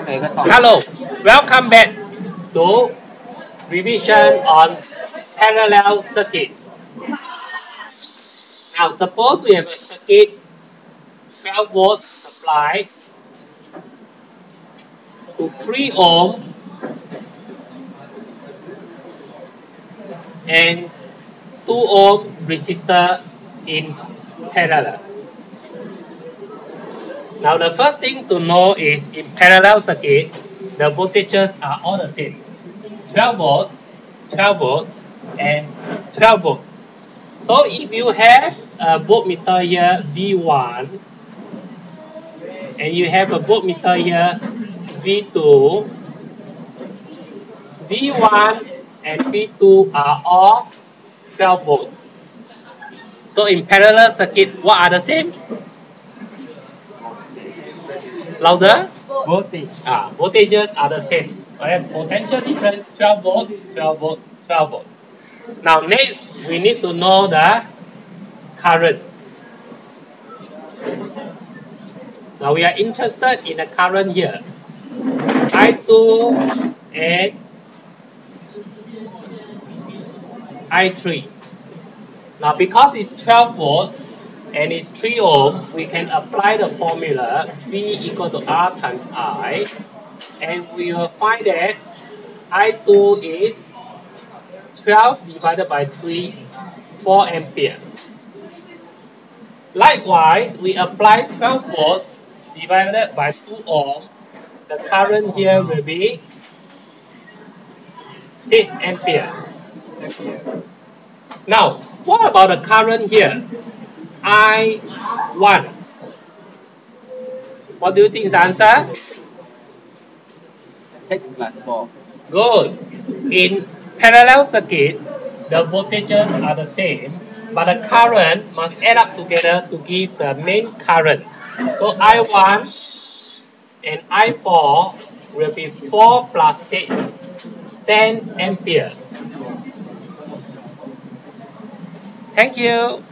Hello, welcome back to revision on parallel circuit. Now suppose we have a circuit 12 volt supply to 3 ohm and 2 ohm resistor in parallel. Now the first thing to know is in parallel circuit, the voltages are all the same. 12 volt, 12 volt, and 12 volt. So if you have a voltmeter here V1 and you have a voltmeter here V2, V1 and V2 are all 12 volt. So in parallel circuit, what are the same? Louder? Voltage. Voltages are the same. Potential difference 12 volt, 12 volt, 12 volt. Now next, we need to know the current. Now we are interested in the current here. I2 and I3. Now because it's 12 volt and it's 3 ohm, we can apply the formula V equal to R times I, and we will find that I2 is 12 divided by 3, 4 ampere. Likewise, we apply 12 volt divided by 2 ohm. The current here will be 6 ampere. Now, what about the current here? I1. What do you think is the answer? 6 plus 4. Good. In parallel circuit, the voltages are the same, but the current must add up together to give the main current. So I1 and I4 will be 4 plus 6, 10 ampere. Thank you.